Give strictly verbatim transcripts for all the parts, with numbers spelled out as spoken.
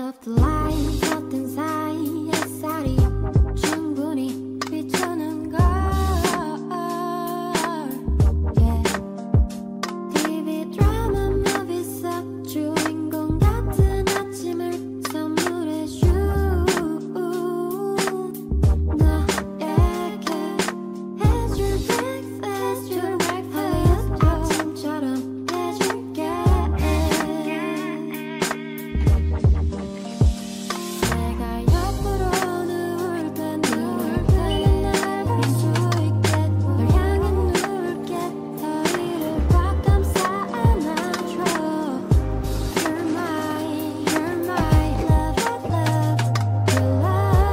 of the light 어떤 사이 햇살이 충분히 비추는 걸 yeah. 티비 드라마 movie 속 주인공 같은 아침을 선물해줘 너에게 해줄 breakfast your breakfast 아침처럼 해줄게 내가 옆으로 누울 때 누울 때 날 볼 수 있게 널 향해 누울게 다리를 꽉 감싸 안아줘 You're my, you're my love, love, your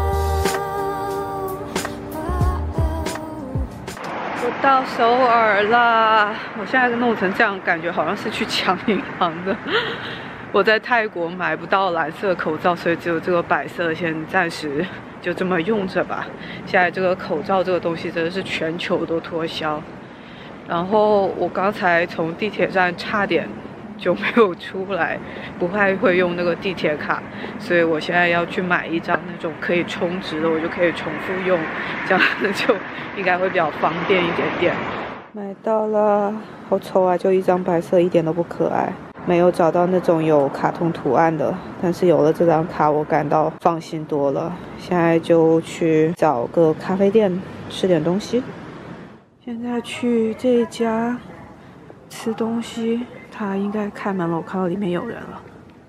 love 我到首尔啦！我现在弄成这样，感觉好像是去抢银行的。我在泰国买不到蓝色口罩，所以只有这个白色，先暂时就这么用着吧。现在这个口罩这个东西真的是全球都脱销。然后我刚才从地铁站差点就没有出来，不太会用那个地铁卡，所以我现在要去买一张那种可以充值的，我就可以重复用，这样就应该会比较方便一点点。买到了，好丑啊，就一张白色，一点都不可爱。没有找到那种有卡通图案的，但是有了这张卡，我感到放心多了。现在就去找个咖啡店吃点东西。现在去这一家吃东西，它应该开门了，我看到里面有人了。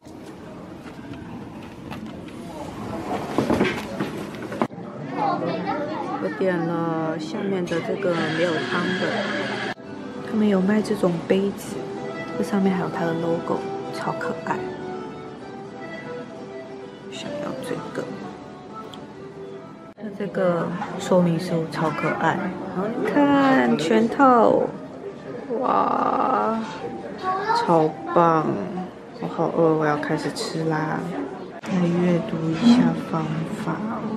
我点了下面的这个没有汤的，他们有卖这种杯子，这上面还有它的 logo， 超可爱。想要这个，它这个说明书超可爱，你看全套，哇，超棒！我好饿，我要开始吃啦。来阅读一下方法。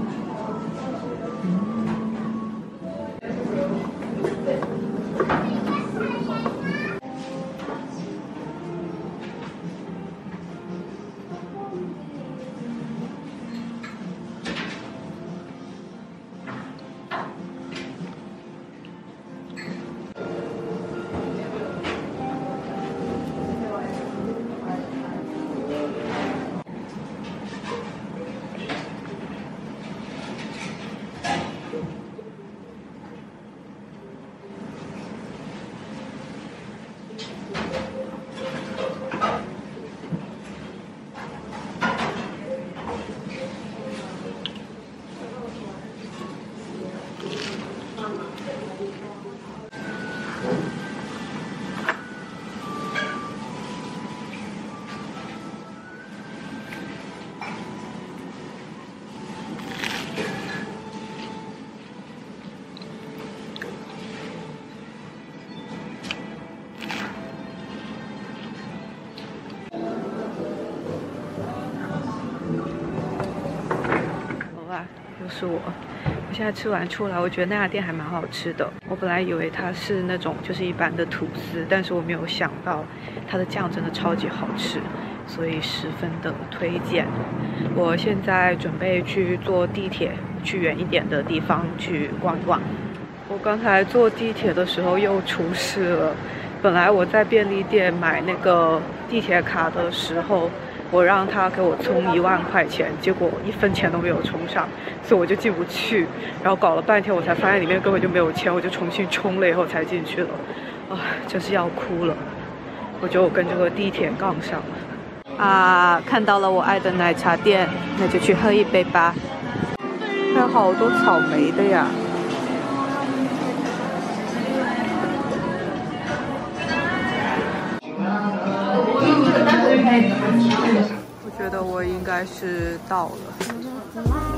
又是我，我现在吃完出来，我觉得那家店还蛮好吃的。我本来以为它是那种就是一般的吐司，但是我没有想到它的酱真的超级好吃，所以十分的推荐。我现在准备去坐地铁，去远一点的地方去逛逛。我刚才坐地铁的时候又出事了。本来我在便利店买那个地铁卡的时候，我让他给我充一万块钱，结果一分钱都没有充上，所以我就进不去。然后搞了半天，我才发现里面根本就没有钱，我就重新充了以后才进去了。啊，真是要哭了！我觉得我跟这个地铁杠上了。啊，看到了我爱的奶茶店，那就去喝一杯吧。还有好多草莓的呀。我觉得我应该是到了。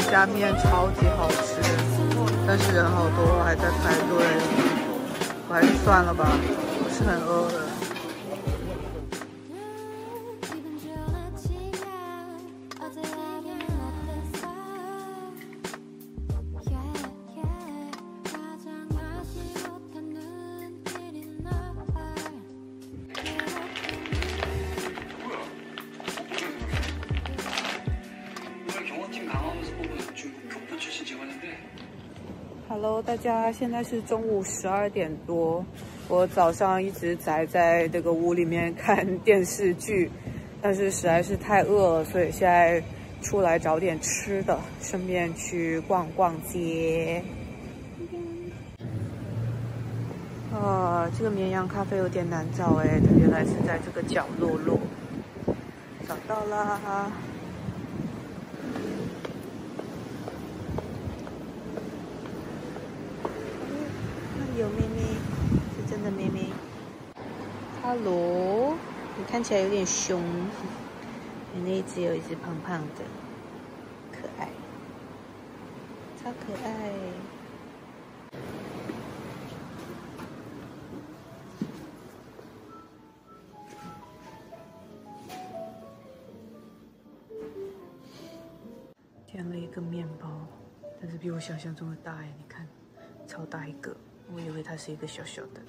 家面超级好吃，但是人好多，还在排队，我还是算了吧，我是很饿的。 Hello， 大家，现在是中午十二点多。我早上一直宅在这个屋里面看电视剧，但是实在是太饿了，所以现在出来找点吃的，顺便去逛逛街。啊，这个绵阳咖啡有点难找哎，它原来是在这个角落落。找到啦！ 有妹妹，是真的妹妹。Hello， 你看起来有点凶，你那一只有一只胖胖的，可爱，超可爱。点了一个面包，但是比我想象中的大哎，你看，超大一个。 我以为它是一个小小的。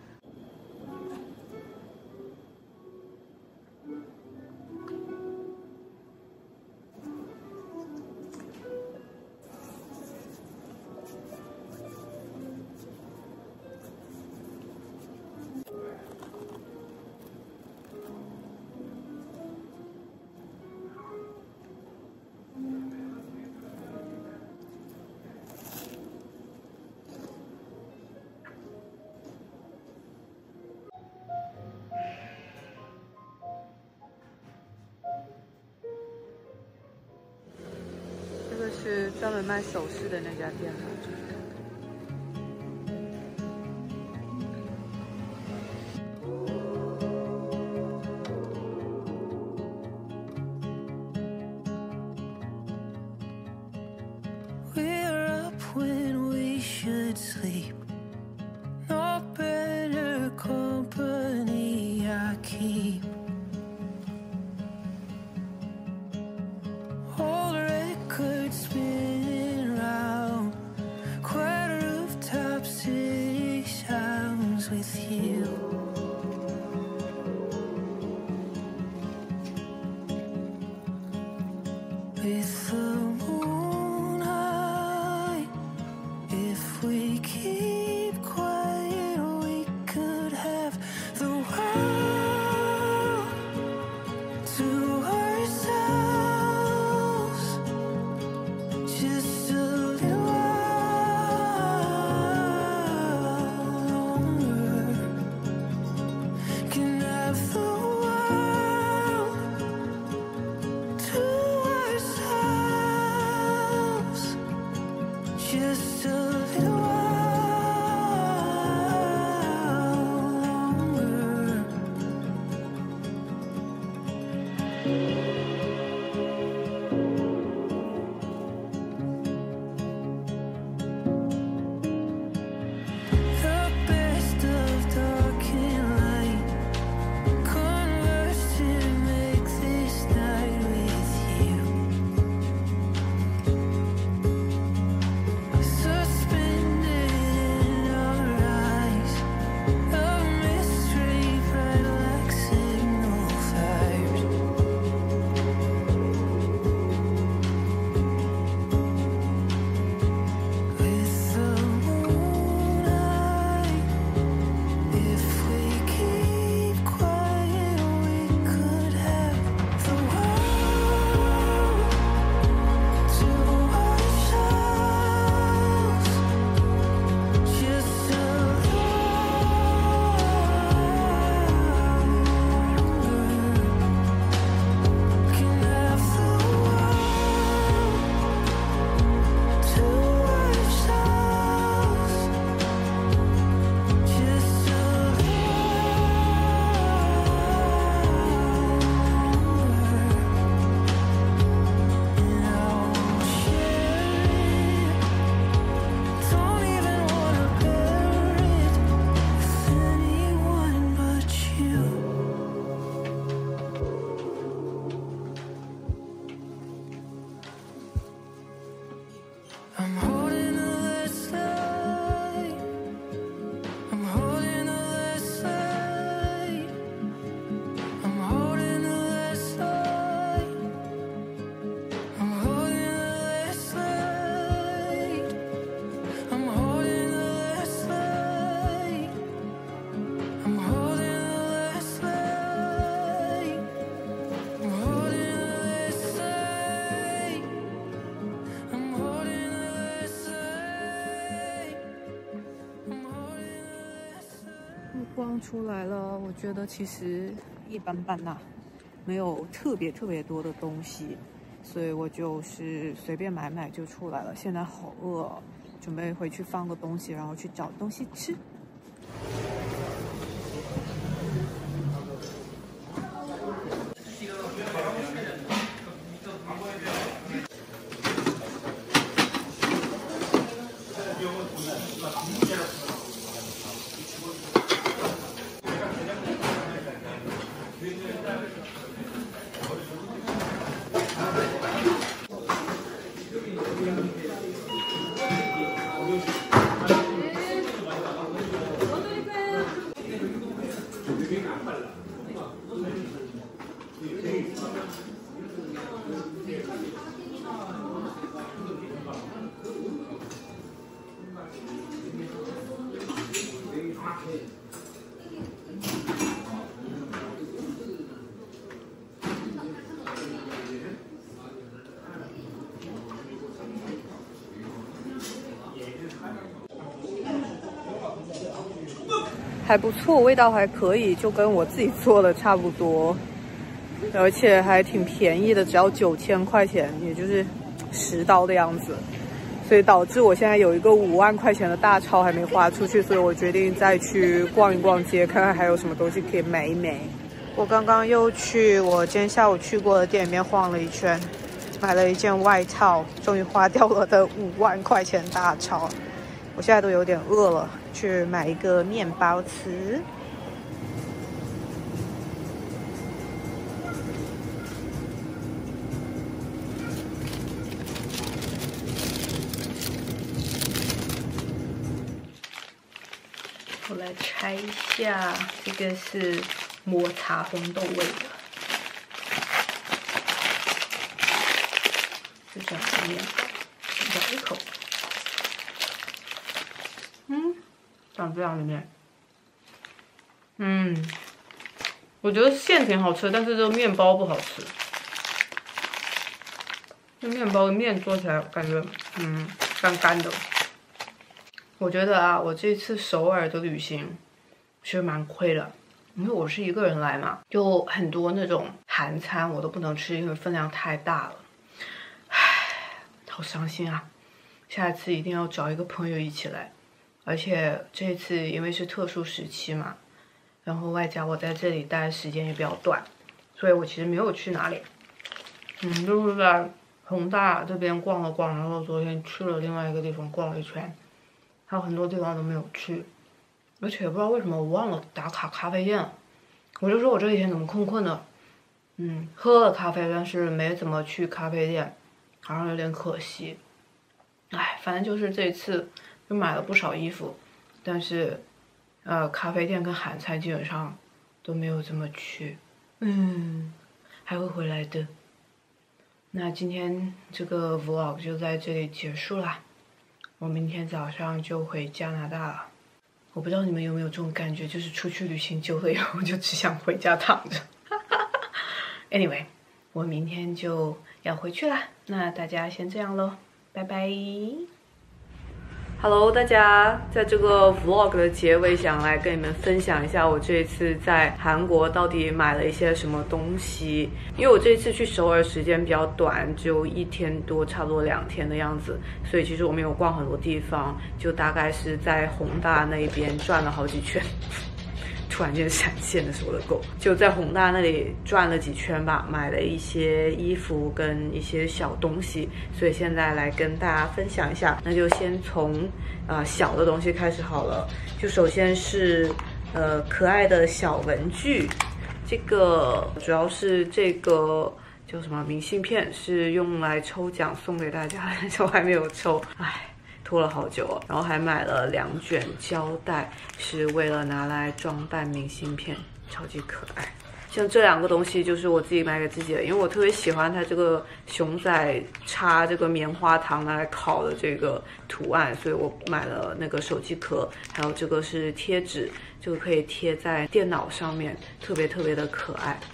这个是专门卖首饰的那家店吗？ With you, with the moonlight, if we keep quiet, we could have the world to ourselves, just a little while. Just a little while longer. 样出来了，我觉得其实一般般呐、啊，没有特别特别多的东西，所以我就是随便买买就出来了。现在好饿哦，准备回去放个东西，然后去找东西吃。还不错，味道还可以，就跟我自己做的差不多，而且还挺便宜的，只要九千块钱，也就是十刀的样子。所以导致我现在有一个五万块钱的大钞还没花出去，所以我决定再去逛一逛街，看看还有什么东西可以买一买。我刚刚又去我今天下午去过的店里面晃了一圈，买了一件外套，终于花掉了的五万块钱大钞。我现在都有点饿了，去买一个面包吃。我来拆一下，这个是抹茶红豆味的，就这样的面包，咬一口。嗯，长这样的面，嗯，我觉得馅挺好吃，但是这个面包不好吃。这面包的面做起来感觉，嗯，干干的。我觉得啊，我这次首尔的旅行其实蛮亏的，因为我是一个人来嘛，就很多那种韩餐我都不能吃，因为分量太大了。唉，好伤心啊！下一次一定要找一个朋友一起来。而且这次因为是特殊时期嘛，然后外加我在这里待的时间也比较短，所以我其实没有去哪里，嗯，就是在弘大这边逛了逛，然后昨天去了另外一个地方逛了一圈，还有很多地方都没有去，而且不知道为什么我忘了打卡咖啡店了，我就说我这几天怎么困困的，嗯，喝了咖啡，但是没怎么去咖啡店，好像有点可惜。哎，反正就是这次。就买了不少衣服，但是，呃，咖啡店跟韩餐基本上都没有怎么去，嗯，还会回来的。那今天这个 vlog 就在这里结束啦，我明天早上就回加拿大了。我不知道你们有没有这种感觉，就是出去旅行久了以后就只想回家躺着。Anyway， 我明天就要回去啦，那大家先这样咯，拜拜。Hello， 大家，在这个 vlog 的结尾，想来跟你们分享一下我这一次在韩国到底买了一些什么东西。因为我这一次去首尔时间比较短，只有一天多，差不多两天的样子，所以其实我没有逛很多地方，就大概是在弘大那边转了好几圈。突然间闪现的是我的狗，就在弘大那里转了几圈吧，买了一些衣服跟一些小东西，所以现在来跟大家分享一下。那就先从呃小的东西开始好了，就首先是呃可爱的小文具，这个主要是这个叫什么明信片，是用来抽奖送给大家，但是我还没有抽，唉。拖了好久哦，然后还买了两卷胶带，是为了拿来装扮明信片，超级可爱。像这两个东西就是我自己买给自己的，因为我特别喜欢它这个熊仔插这个棉花糖拿来烤的这个图案，所以我买了那个手机壳，还有这个是贴纸，这个可以贴在电脑上面，特别特别的可爱。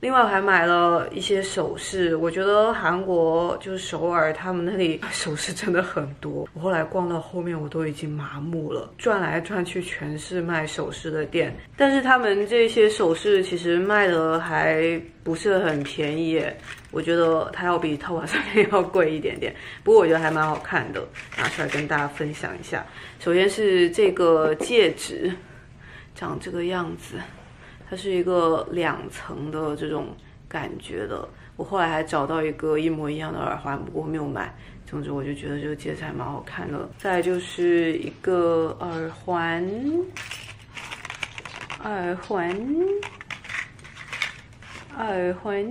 另外我还买了一些首饰，我觉得韩国就是首尔，他们那里首饰真的很多。我后来逛到后面，我都已经麻木了，转来转去全是卖首饰的店，但是他们这些首饰其实卖的还不是很便宜耶，我觉得它要比淘宝上面要贵一点点，不过我觉得还蛮好看的，拿出来跟大家分享一下。首先是这个戒指，长这个样子。它是一个两层的这种感觉的，我后来还找到一个一模一样的耳环，不过没有买。总之我就觉得这个戒指还蛮好看的。再来就是一个耳环，耳环，耳环，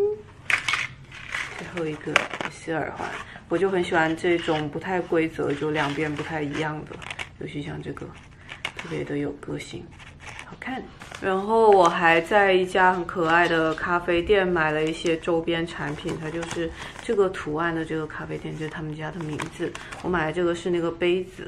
最后一个也是耳环。我就很喜欢这种不太规则，就两边不太一样的，尤其像这个，特别的有个性。好看，然后我还在一家很可爱的咖啡店买了一些周边产品，它就是这个图案的这个咖啡店，就是他们家的名字。我买的这个是那个杯子，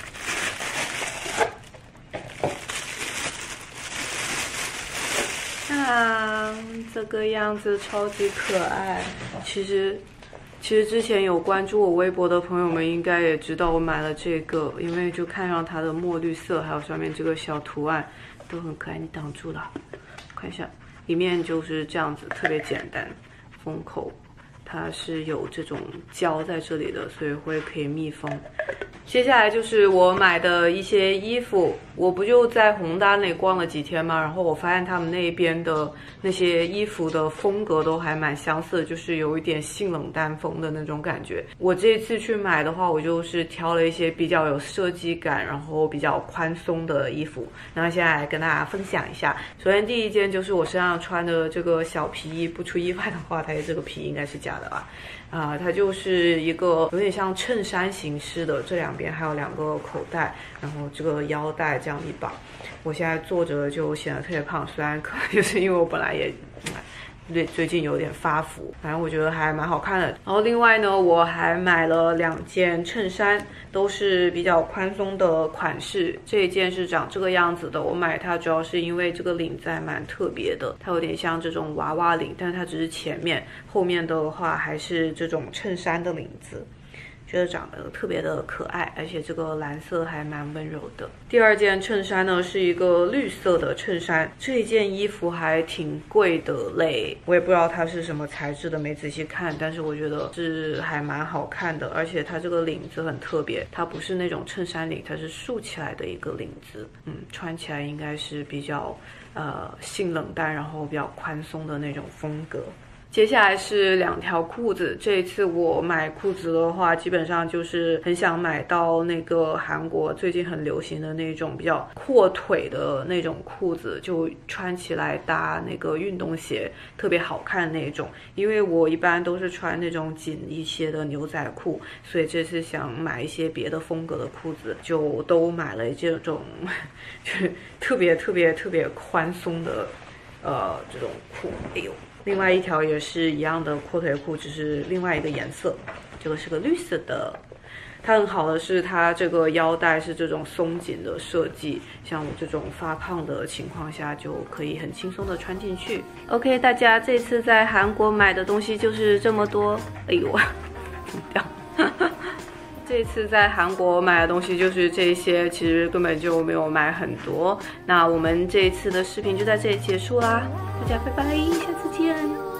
啊，这个样子超级可爱。其实。其实之前有关注我微博的朋友们应该也知道我买了这个，因为就看上它的墨绿色，还有上面这个小图案都很可爱。你挡住了，看一下，里面就是这样子，特别简单，封口它是有这种胶在这里的，所以会可以密封。接下来就是我买的一些衣服，我不就在宏大那里逛了几天嘛，然后我发现他们那边的那些衣服的风格都还蛮相似的，就是有一点性冷淡风的那种感觉。我这一次去买的话，我就是挑了一些比较有设计感，然后比较宽松的衣服，然后现在来跟大家分享一下。首先第一件就是我身上穿的这个小皮衣，不出意外的话，它这个皮应该是假的吧。啊、呃，它就是一个有点像衬衫形式的，这两边还有两个口袋，然后这个腰带这样一绑。我现在坐着就显得特别胖，虽然可能就是因为我本来也最最近有点发福，反正我觉得还蛮好看的。然后另外呢，我还买了两件衬衫，都是比较宽松的款式。这一件是长这个样子的，我买它主要是因为这个领子还蛮特别的，它有点像这种娃娃领，但是它只是前面，后面的话还是这种衬衫的领子。觉得长得特别的可爱，而且这个蓝色还蛮温柔的。第二件衬衫呢是一个绿色的衬衫，这一件衣服还挺贵的嘞，我也不知道它是什么材质的，没仔细看，但是我觉得是还蛮好看的，而且它这个领子很特别，它不是那种衬衫领，它是竖起来的一个领子，嗯，穿起来应该是比较呃性冷淡，然后比较宽松的那种风格。接下来是两条裤子，这一次我买裤子的话，基本上就是很想买到那个韩国最近很流行的那种比较阔腿的那种裤子，就穿起来搭那个运动鞋特别好看那种。因为我一般都是穿那种紧一些的牛仔裤，所以这次想买一些别的风格的裤子，就都买了这种就是特别特别特别宽松的呃这种裤。哎呦！另外一条也是一样的阔腿裤，只是另外一个颜色，这个是个绿色的。它很好的是它这个腰带是这种松紧的设计，像我这种发胖的情况下就可以很轻松的穿进去。OK， 大家这次在韩国买的东西就是这么多。哎呦，怎么掉？这次在韩国买的东西就是这些，其实根本就没有买很多。那我们这一次的视频就在这里结束啦，大家拜拜，下次见。